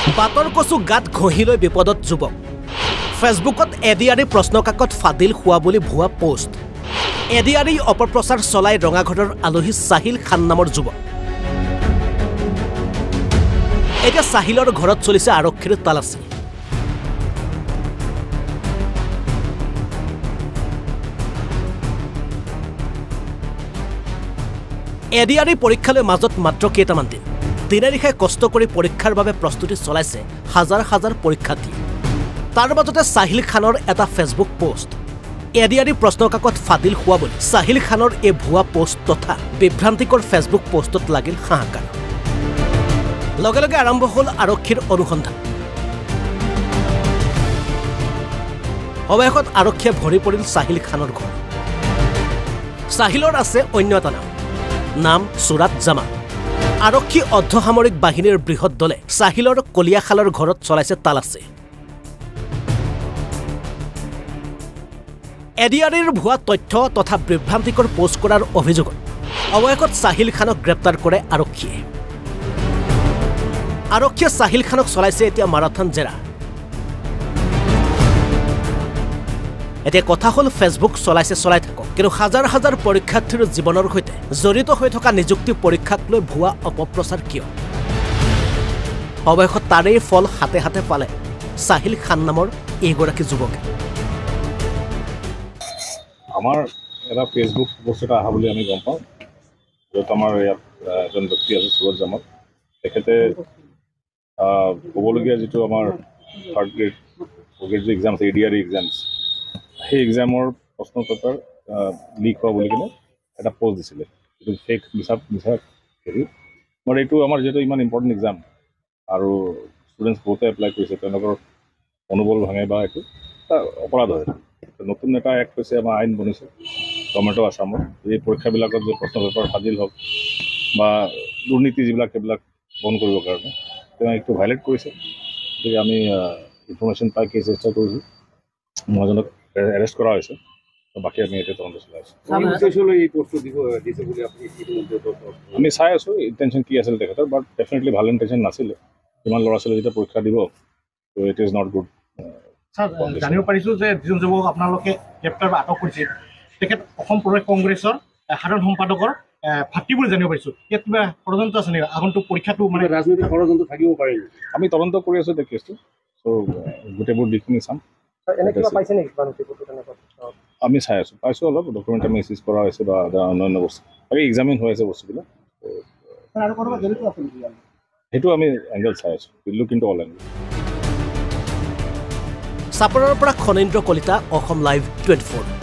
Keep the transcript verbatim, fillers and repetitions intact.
বাটৰ কচু গাত ঘঁহি লৈ বিপদত যুৱক ফেচবুকত এডিআৰি প্ৰশ্নকাকত ফাদিল হোৱা বুলি ভুৱা পোষ্ট এডিআৰি অপপ্ৰচাৰ চলাই ৰঙাঘৰৰ আলহী সাহিল খান নামৰ যুৱক এতিয়া সাহিলৰ ঘৰত চলিছে আৰক্ষীৰ তালাচী এডিআৰি পৰীক্ষালৈ মাজত মাত্ৰ কেইটামান দিন দিনে নিশাই কষ্ট কৰি পৰীক্ষাৰ বাবে প্ৰস্তুতি চলাইছে হাজাৰ হাজাৰ পৰীক্ষাৰ্থী তাৰ মাজতে সাহিল খানৰ এটা ফেচবুক পোষ্ট এডিআৰি প্ৰশ্নকাকত ফাদিল হোৱা বুলি সাহিল খানৰ এই ভুৱা পোষ্ট তথা বিভ্ৰান্তিকৰ ফেচবুক পোষ্টত লাগিল হাহাকাৰ লগে লগে আৰম্ভ হ'ল আৰক্ষীৰ অনুসন্ধান অৱশেষত আৰক্ষীয়ে ভৰি পৰিল সাহিল খানৰ ঘৰ সাহিলৰ আছে অন্য এটা নাম নাম সুৰাত জামা আৰক্ষী অৰ্ধসামৰিক বাহিনীৰ বৃহৎ দলে সাহিলৰ কলিয়াখালৰ ঘৰত চলাইছে তালাচী এডিআৰিৰ ভুৱা তথ্য তথা বিভ্ৰান্তিকৰ পোষ্ট কৰাৰ অভিযোগত অৱশেষত সাহিল খানক গ্ৰেপ্তাৰ কৰে আৰক্ষীয়ে আৰক্ষীয়ে সাহিল খানক চলাইছে এতিয়া মাৰাথন জেৰা এতিয়া কথা হ'ল ফেচবুক চলাইছে চলাই থাকক কিন্তু হাজাৰ হাজাৰ পৰীক্ষাৰ্থীৰ জীৱনৰ সৈতে জড়িত হৈ থকা নিযুক্তি পৰীক্ষাক লৈ ভুৱা অপপ্ৰচাৰ কিয় অৱশেষত তাৰেই ফল হাতে হাতে পালে সাহিল খান নামৰ এইগৰাকী যুৱকে আমাৰ এটা ফেচবুক পোষ্ট এটা অহা বুলি আমি গম পাওঁ য'ত আমাৰ ইয়াত এজন ব্যক্তি আছে সুৰজ জামত তেখেতে ক'বলগীয়া যিটো আমাৰ থাৰ্ড গ্ৰেড ফ'ৰ্থ গ্ৰেড যি এক্সাম আছে এডিআৰি এক্সামছ সেই এক্সামৰ প্ৰশ্ন পেপাৰ লিক হোৱা বুলি কিনে এটা পোষ্ট দিছিলে এইটো ফেক মিছা মিছা হেৰি বাট এইটো আমাৰ যিহেতু ইমান ইম্পৰ্টেণ্ট এক্সাম আৰু ষ্টুডেণ্টছ বহুতে এপ্লাই কৰিছে তেওঁলোকৰ মনোবল ভাঙে বা এইটো এটা অপৰাধ হয় নতুন এটা এক্ট হৈছে আমাৰ আইন বনিছে গভৰ্ণমেণ্ট অফ আছামৰ এই পৰীক্ষাবিলাকত যে প্ৰশ্ন পেপাৰ ফাদিল হওক বা দুৰ্নীতি যিবিলাক সেইবিলাক বন্ধ কৰিবৰ কাৰণে তেওঁ এইটো ভাইলেট কৰিছে গতিকে আমি ইনফৰ্মেশ্যন পাই কেছ ৰেজিষ্টাৰ কৰিছোঁ মহাজনক এৰেষ্ট কৰা হৈছে বাকী আমি এতিয়া তদন্ত চলাই আছোঁ আমি চাই আছোঁ ইণ্টেনশ্যন কি আছিল তেখেতৰ বাট ডেফিনেটলি ভাল ইণ্টেনশ্যন নাছিলে ইমান ল'ৰা ছোৱালী যেতিয়া পৰীক্ষা দিব ত' ইট ইজ নট গুড জানিব পাৰিছোঁ যে যিজন যুৱক আপোনালোকে গ্ৰেপ্তাৰ বা আটক কৰিছে তেখেত অসম প্ৰদেশ কংগ্ৰেছৰ সাধাৰণ সম্পাদকৰ ভাতৃ বুলি জানিব পাৰিছোঁ ইয়াত কিবা ষড়যন্ত্ৰ আছে নেকি আগন্তুক পৰীক্ষাটো মানে ৰাজনৈতিক ষড়যন্ত্ৰ থাকিব পাৰে আমি তদন্ত কৰি আছোঁ এতিয়া কেছটো ত' গোটেইবোৰ দিশখিনি চাম আমি চাই আছোঁ পাইছোঁ অলপ ডকুমেণ্ট আমি চিজ কৰা হৈছে বা অন্যান্য বস্তু বাকী এক্সামিন হৈ আছে বস্তুবিলাক সেইটো আমি এংগল চাই আছোঁ দিল্লী কিন্তু অল এংগল চাপৰৰ পৰা Khanendra Kalita Assam live twenty four